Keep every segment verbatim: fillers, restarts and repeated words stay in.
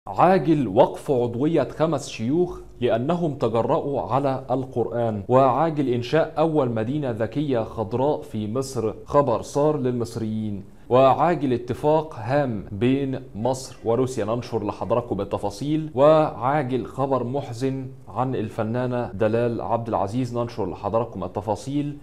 عاجل وقف عضوية خمس شيوخ لأنهم تجرؤوا على القرآن، وعاجل إنشاء أول مدينة ذكية خضراء في مصر، خبر صار للمصريين، وعاجل اتفاق هام بين مصر وروسيا. ننشر لحضراتكم التفاصيل. وعاجل خبر محزن عن الفنانة دلال عبد العزيز، ننشر لحضراتكم التفاصيل.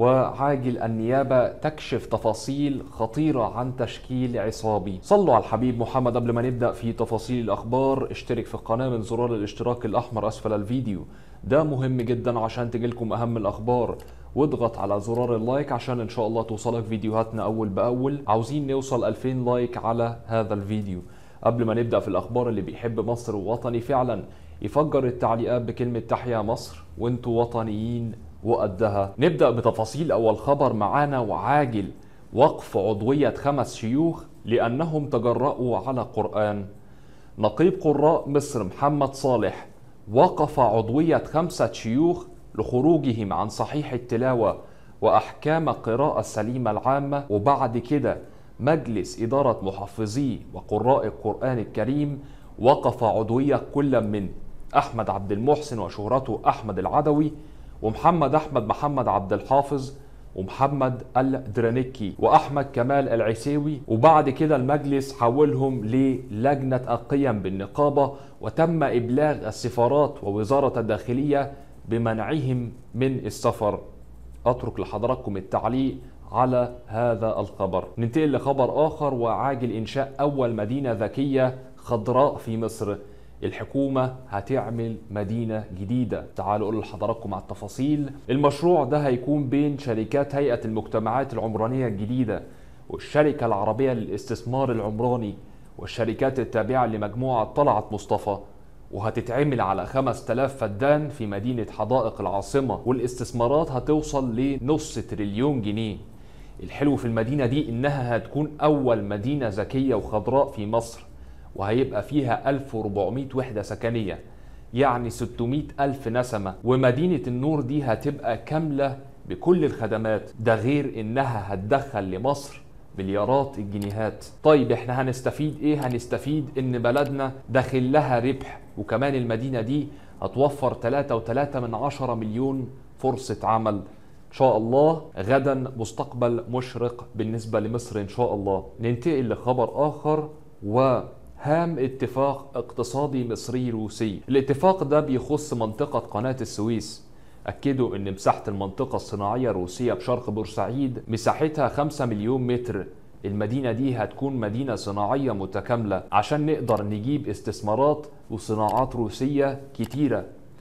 وعاجل النيابة تكشف تفاصيل خطيرة عن تشكيل عصابي. صلوا على الحبيب محمد. قبل ما نبدأ في تفاصيل الأخبار، اشترك في القناة من زرار الاشتراك الأحمر أسفل الفيديو، ده مهم جدا عشان تجيلكم أهم الأخبار، واضغط على زرار اللايك عشان إن شاء الله توصلك فيديوهاتنا أول بأول. عاوزين نوصل ألفين لايك على هذا الفيديو. قبل ما نبدأ في الأخبار، اللي بيحب مصر ووطني فعلا يفجر التعليقات بكلمة تحيا مصر، وانتوا وطنيين وقدها. نبدأ بتفاصيل أول خبر معانا. وعاجل وقف عضوية خمس شيوخ لأنهم تجرؤوا على قرآن. نقيب قراء مصر محمد صالح وقف عضوية خمسة شيوخ لخروجهم عن صحيح التلاوة وأحكام القراءة السليمة العامة، وبعد كده مجلس إدارة محفظي وقراء القرآن الكريم وقف عضوية كل من أحمد عبد المحسن وشهرته أحمد العدوي، ومحمد أحمد محمد عبد الحافظ، ومحمد الدرانيكي، وأحمد كمال العسيوي. وبعد كده المجلس حولهم للجنة القيم بالنقابة، وتم إبلاغ السفارات ووزارة الداخلية بمنعهم من السفر. أترك لحضراتكم التعليق على هذا الخبر. ننتقل لخبر آخر. وعاجل إنشاء أول مدينة ذكية خضراء في مصر. الحكومة هتعمل مدينة جديدة. تعالوا أقول لحضراتكم على التفاصيل. المشروع ده هيكون بين شركات هيئة المجتمعات العمرانية الجديدة والشركة العربية للاستثمار العمراني والشركات التابعة لمجموعة طلعت مصطفى، وهتتعمل على خمسة آلاف فدان في مدينة حدائق العاصمة، والاستثمارات هتوصل لنص تريليون جنيه. الحلو في المدينة دي إنها هتكون أول مدينة ذكية وخضراء في مصر، وهيبقى فيها ألف وأربعمائة وحدة سكنية، يعني ستمائة ألف نسمة. ومدينة النور دي هتبقى كاملة بكل الخدمات، ده غير إنها هتدخل لمصر مليارات الجنيهات. طيب احنا هنستفيد ايه؟ هنستفيد ان بلدنا داخل لها ربح، وكمان المدينة دي هتوفر ثلاثة وثلاثة من عشرة مليون فرصة عمل. ان شاء الله غدا مستقبل مشرق بالنسبة لمصر ان شاء الله. ننتقل لخبر اخر. و هام اتفاق اقتصادي مصري روسي. الاتفاق ده بيخص منطقة قناة السويس. أكدوا أن مساحة المنطقة الصناعية الروسية بشرق بورسعيد مساحتها خمسة مليون متر. المدينة دي هتكون مدينة صناعية متكاملة عشان نقدر نجيب استثمارات وصناعات روسية كتيرة.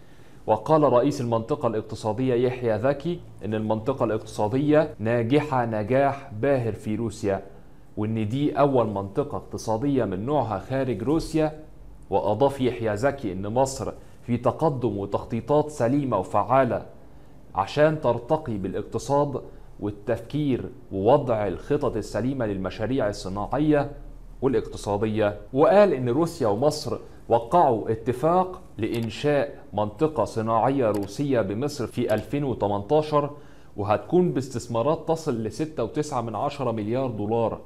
وقال رئيس المنطقة الاقتصادية يحيى ذكي أن المنطقة الاقتصادية ناجحة نجاح باهر في روسيا، وإن دي أول منطقة اقتصادية من نوعها خارج روسيا. وأضاف يحيى زكي إن مصر في تقدم وتخطيطات سليمة وفعالة عشان ترتقي بالاقتصاد والتفكير ووضع الخطط السليمة للمشاريع الصناعية والاقتصادية. وقال إن روسيا ومصر وقعوا اتفاق لإنشاء منطقة صناعية روسية بمصر في ألفين وثمانية عشر، وهتكون باستثمارات تصل ل ستة فاصلة تسعة من عشرة مليار دولار،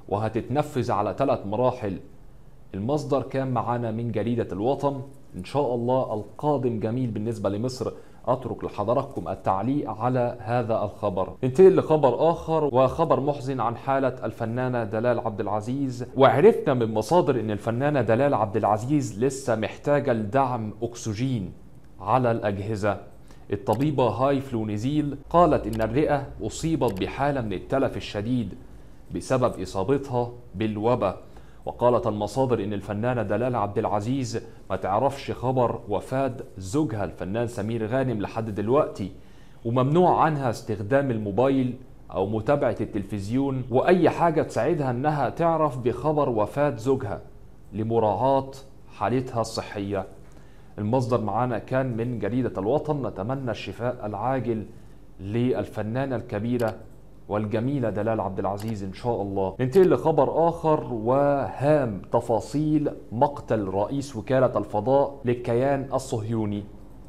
وهتتنفذ على ثلاث مراحل. المصدر كان معانا من جريدة الوطن. إن شاء الله القادم جميل بالنسبة لمصر. أترك لحضراتكم التعليق على هذا الخبر. ننتقل لخبر آخر، وخبر محزن عن حالة الفنانة دلال عبد العزيز. وعرفنا من مصادر أن الفنانة دلال عبد العزيز لسه محتاجة لدعم أكسجين على الأجهزة. الطبيبة هاي فلونيزيل قالت إن الرئة أصيبت بحالة من التلف الشديد بسبب إصابتها بالوباء. وقالت المصادر إن الفنانة دلال عبد العزيز ما تعرفش خبر وفاة زوجها الفنان سمير غانم لحد دلوقتي، وممنوع عنها استخدام الموبايل أو متابعة التلفزيون وأي حاجة تساعدها إنها تعرف بخبر وفاة زوجها لمراعاة حالتها الصحية. المصدر معانا كان من جريدة الوطن. نتمنى الشفاء العاجل للفنانة الكبيرة والجميلة دلال عبد العزيز إن شاء الله. ننتقل لخبر آخر. وهام تفاصيل مقتل رئيس وكالة الفضاء للكيان الصهيوني.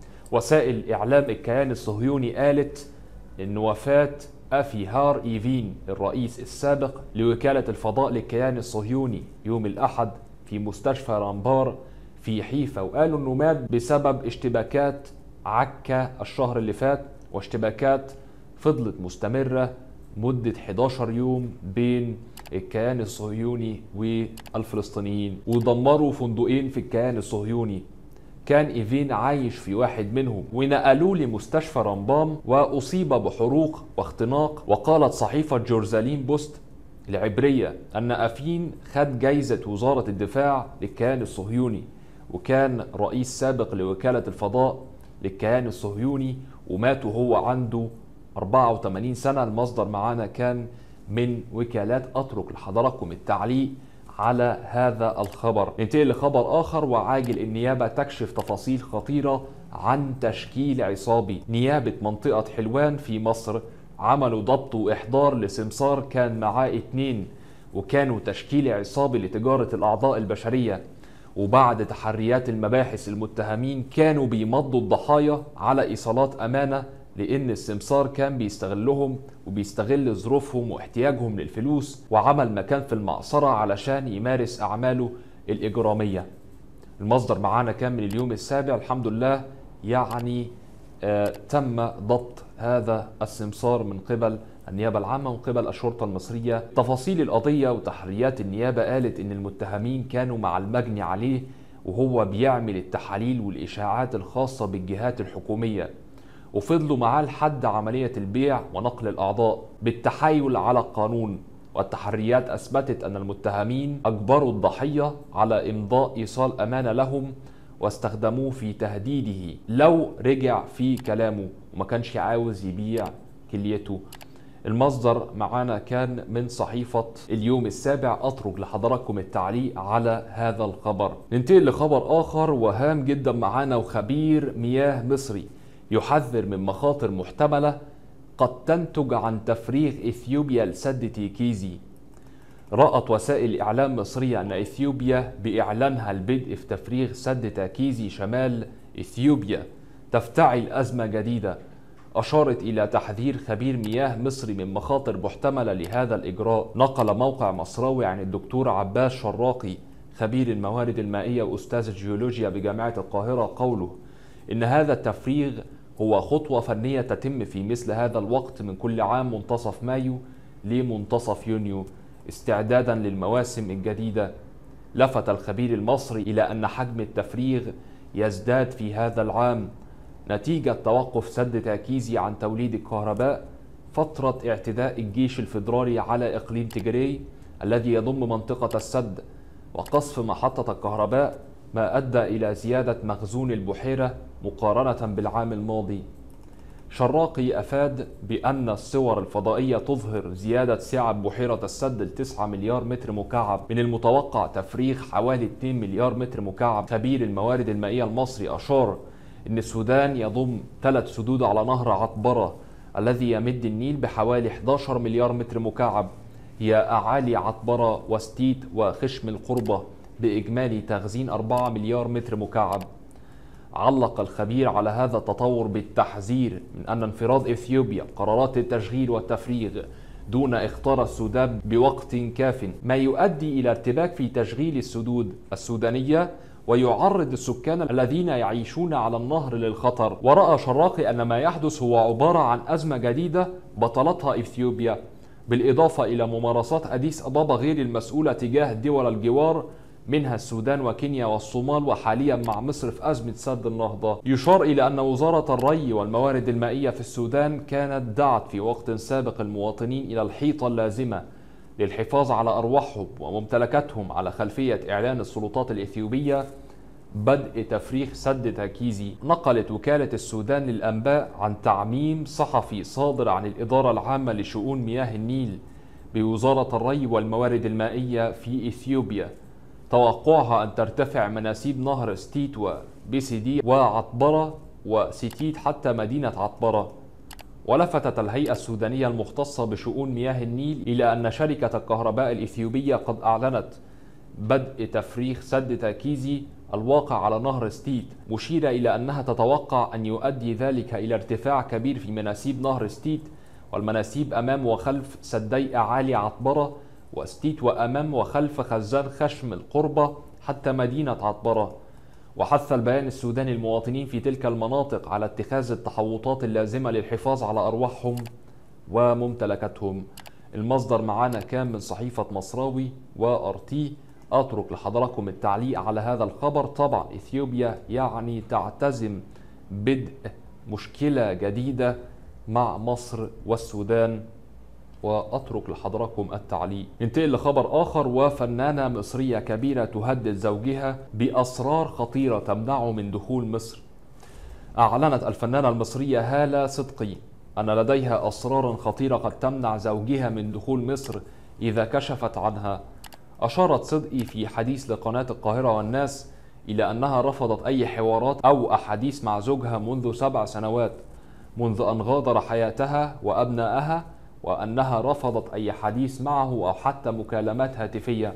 وسائل إعلام الكيان الصهيوني قالت إن وفاة أفي هار إيفين الرئيس السابق لوكالة الفضاء للكيان الصهيوني يوم الأحد في مستشفى رامبار في حيفا، وقالوا انه مات بسبب اشتباكات عكا الشهر اللي فات، واشتباكات فضلت مستمرة مدة إحدى عشر يوم بين الكيان الصهيوني والفلسطينيين، ودمروا فندقين في الكيان الصهيوني. كان إيفين عايش في واحد منهم، ونقلوه لمستشفى رمبام وأصيب بحروق واختناق. وقالت صحيفة جورزاليم بوست العبرية أن أفين خد جايزة وزارة الدفاع للكيان الصهيوني، وكان رئيس سابق لوكالة الفضاء للكيان الصهيوني، ومات وهو عنده أربعة وثمانين سنة. المصدر معانا كان من وكالات. أترك لحضراتكم التعليق على هذا الخبر. ننتقل لخبر آخر، وعاجل النيابة تكشف تفاصيل خطيرة عن تشكيل عصابي. نيابة منطقة حلوان في مصر عملوا ضبط وإحضار لسمسار كان معاه اتنين، وكانوا تشكيل عصابي لتجارة الأعضاء البشرية. وبعد تحريات المباحث المتهمين كانوا بيمضوا الضحايا على إيصالات أمانة، لأن السمسار كان بيستغلهم وبيستغل ظروفهم واحتياجهم للفلوس، وعمل مكان في المعصرة علشان يمارس أعماله الإجرامية. المصدر معانا كان من اليوم السابع. الحمد لله يعني آه تم ضبط هذا السمسار من قبل النيابة العامة ومن قبل الشرطة المصرية. تفاصيل القضية وتحريات النيابة قالت إن المتهمين كانوا مع المجني عليه وهو بيعمل التحاليل والإشاعات الخاصة بالجهات الحكومية، وفضلوا معاه لحد عملية البيع ونقل الأعضاء بالتحايل على القانون. والتحريات أثبتت أن المتهمين أجبروا الضحية على إمضاء إيصال أمانة لهم، واستخدموه في تهديده لو رجع في كلامه وما كانش عاوز يبيع كليته. المصدر معانا كان من صحيفة اليوم السابع. أترك لحضراتكم التعليق على هذا الخبر. ننتقل لخبر آخر وهام جدا معانا، وخبير مياه مصري يحذر من مخاطر محتملة قد تنتج عن تفريغ إثيوبيا لسد تيكيزي. رأت وسائل إعلام مصرية أن إثيوبيا بإعلانها البدء في تفريغ سد تاكيزي شمال إثيوبيا تفتعل أزمة جديدة. أشارت إلى تحذير خبير مياه مصري من مخاطر محتملة لهذا الإجراء. نقل موقع مصراوي عن الدكتور عباس شراقي خبير الموارد المائية وأستاذ الجيولوجيا بجامعة القاهرة قوله إن هذا التفريغ هو خطوة فنية تتم في مثل هذا الوقت من كل عام منتصف مايو لمنتصف يونيو استعدادا للمواسم الجديدة. لفت الخبير المصري إلى أن حجم التفريغ يزداد في هذا العام نتيجة توقف سد تاكيزي عن توليد الكهرباء فترة اعتداء الجيش الفيدرالي على إقليم تيجراي الذي يضم منطقة السد، وقصف محطة الكهرباء ما أدى إلى زيادة مخزون البحيرة مقارنة بالعام الماضي. شراقي أفاد بأن الصور الفضائية تظهر زيادة سعة بحيرة السد ل تسعة مليار متر مكعب، من المتوقع تفريغ حوالي اثنين مليار متر مكعب. خبير الموارد المائية المصري أشار أن السودان يضم ثلاث سدود على نهر عطبرة الذي يمد النيل بحوالي إحدى عشر مليار متر مكعب، هي أعالي عطبرة وستيت وخشم القربة بإجمالي تخزين أربعة مليار متر مكعب. علق الخبير على هذا التطور بالتحذير من أن انفراد إثيوبيا قرارات التشغيل والتفريغ دون إخطار السودان بوقت كاف ما يؤدي إلى ارتباك في تشغيل السدود السودانية ويعرض السكان الذين يعيشون على النهر للخطر. ورأى شراقي أن ما يحدث هو عبارة عن أزمة جديدة بطلتها إثيوبيا، بالإضافة إلى ممارسات أديس أبابا غير المسؤولة تجاه دول الجوار منها السودان وكينيا والصومال، وحاليا مع مصر في أزمة سد النهضة. يشار إلى أن وزارة الري والموارد المائية في السودان كانت دعت في وقت سابق المواطنين إلى الحيطة اللازمة للحفاظ على أرواحهم وممتلكاتهم على خلفية إعلان السلطات الإثيوبية بدء تفريغ سد تاكيزي. نقلت وكالة السودان للأنباء عن تعميم صحفي صادر عن الإدارة العامة لشؤون مياه النيل بوزارة الري والموارد المائية في إثيوبيا توقعها أن ترتفع مناسيب نهر ستيت وبيسيدي وعطبرة وستيت حتى مدينة عطبرة. ولفتت الهيئة السودانية المختصة بشؤون مياه النيل إلى أن شركة الكهرباء الإثيوبية قد أعلنت بدء تفريغ سد تاكيزي الواقع على نهر ستيت، مشيرة إلى أنها تتوقع أن يؤدي ذلك إلى ارتفاع كبير في مناسيب نهر ستيت والمناسيب أمام وخلف سدي أعالي عطبرة وستيت وأمام وخلف خزان خشم القربة حتى مدينة عطبرة. وحث البيان السوداني المواطنين في تلك المناطق على اتخاذ التحوطات اللازمة للحفاظ على أرواحهم وممتلكاتهم. المصدر معانا كان من صحيفة مصراوي وأرتي. أترك لحضراتكم التعليق على هذا الخبر. طبعا إثيوبيا يعني تعتزم بدء مشكلة جديدة مع مصر والسودان، وأترك لحضراتكم التعليق. ننتقل لخبر آخر، وفنانة مصرية كبيرة تهدد زوجها بأسرار خطيرة تمنعه من دخول مصر. أعلنت الفنانة المصرية هالة صدقي أن لديها أسرار خطيرة قد تمنع زوجها من دخول مصر إذا كشفت عنها. أشارت صدقي في حديث لقناة القاهرة والناس إلى أنها رفضت أي حوارات أو أحاديث مع زوجها منذ سبع سنوات منذ أن غادر حياتها وأبنائها، وأنها رفضت أي حديث معه أو حتى مكالمات هاتفية.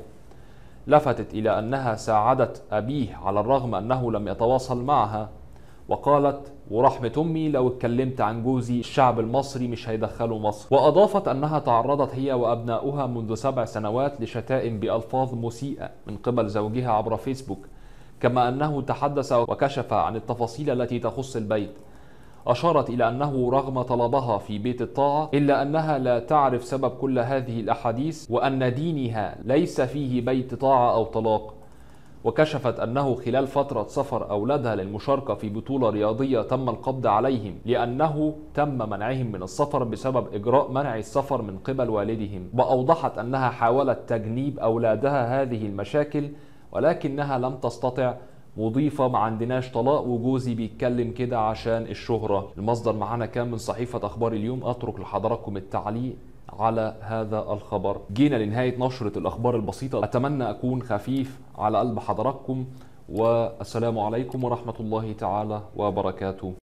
لفتت إلى أنها ساعدت أبيه على الرغم أنه لم يتواصل معها، وقالت: ورحمة أمي لو اتكلمت عن جوزي الشعب المصري مش هيدخله مصر. وأضافت أنها تعرضت هي وأبناؤها منذ سبع سنوات لشتائم بألفاظ مسيئة من قبل زوجها عبر فيسبوك، كما أنه تحدث وكشف عن التفاصيل التي تخص البيت. أشارت إلى أنه رغم طلبها في بيت الطاعة إلا أنها لا تعرف سبب كل هذه الأحاديث، وأن دينها ليس فيه بيت طاعة أو طلاق. وكشفت أنه خلال فترة سفر أولادها للمشاركة في بطولة رياضية تم القبض عليهم لأنه تم منعهم من السفر بسبب إجراء منع السفر من قبل والدهم. وأوضحت أنها حاولت تجنيب أولادها هذه المشاكل ولكنها لم تستطع، مضيفة: ما عندناش طلاق وجوزي بيتكلم كده عشان الشهرة. المصدر معانا كان من صحيفة أخبار اليوم. أترك لحضراتكم التعليق على هذا الخبر. جينا لنهاية نشرة الأخبار البسيطة، أتمنى أكون خفيف على قلب حضراتكم، والسلام عليكم ورحمة الله تعالى وبركاته.